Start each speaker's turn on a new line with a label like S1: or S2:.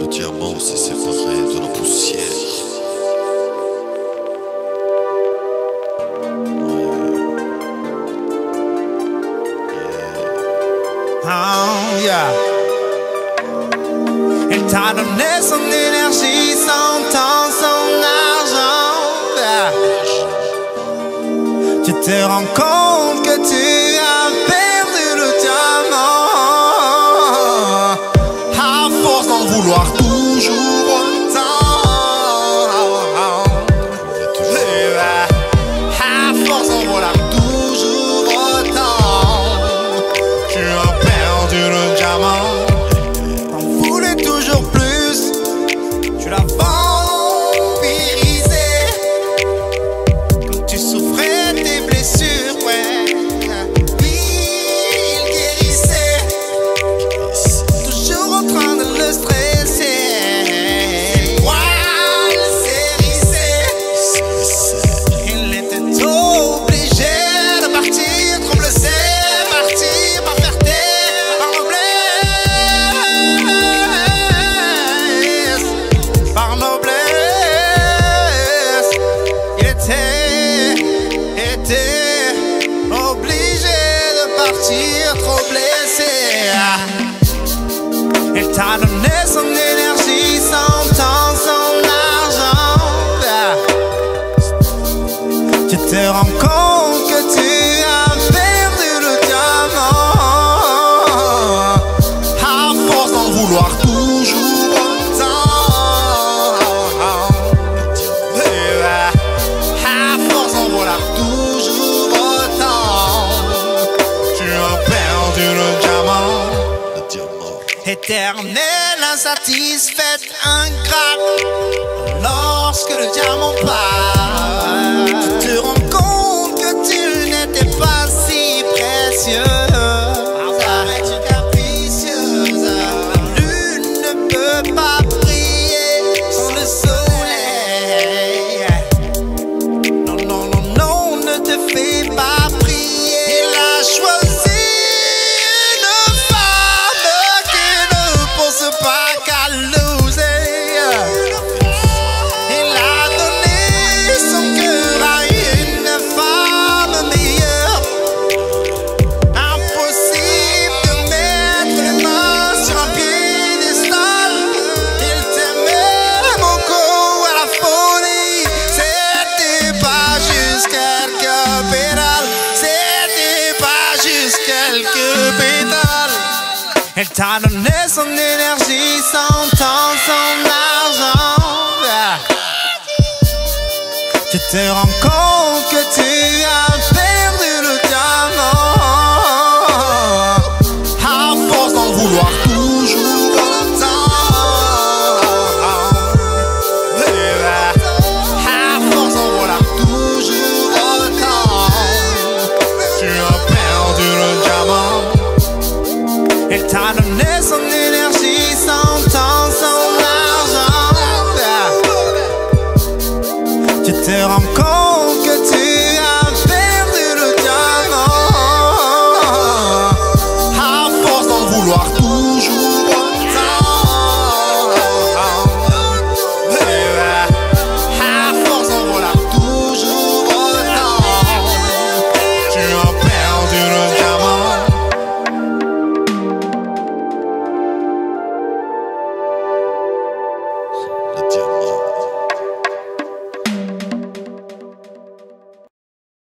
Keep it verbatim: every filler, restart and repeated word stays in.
S1: diamant s'est séparé de la poussière.
S2: Oh, yeah. Elle t'a donné son énergie, son temps, son argent. Yeah. Tu te rends compte que tu as perdu le diamant. À force d'en vouloir toujours autant. À force d'en vouloir toujours autant. Tu as perdu le diamant. T'en voulais toujours plus. Tu l'as vampirisé. Quand tu souffrais des blessures, ouais. Lui, il guérissait. Toujours en train de le stresser. Ses poils s'hérissaient. Il était obligé de partir, trop blessé. Partir par fierté, par noblesse. Par noblesse. Il était, était obligé de partir, trop blessé. Elle t'a donné son énergie, son temps, son argent. Tu te rends compte que tu as perdu le diamant. À force d'en vouloir toujours autant. À force d'en vouloir toujours autant. Tu as perdu le diamant.
S1: Le diamant.
S2: Éternelle, insatisfaite, ingrate. Lorsque le diamant part, tu te rends compte que tu n'étais pas si précieux. Arrête capricieuse. La lune ne peut pas briller sans le soleil. Non, non, non, non, ne te fais pas prier. Il a choisi une femme qui ne pense pas qu'à loser. Il a donné son cœur à une femme meilleure. Impossible de mettre les mains sur un piédestal. Il t'aimait beaucoup à la folie. C'était pas juste quelques pétales. C'était pas juste quelques pétales. Elle t'a donné son énergie, son temps, son argent. Tu te rends compte que tu as perdu le diamant. À force d'en vouloir tout.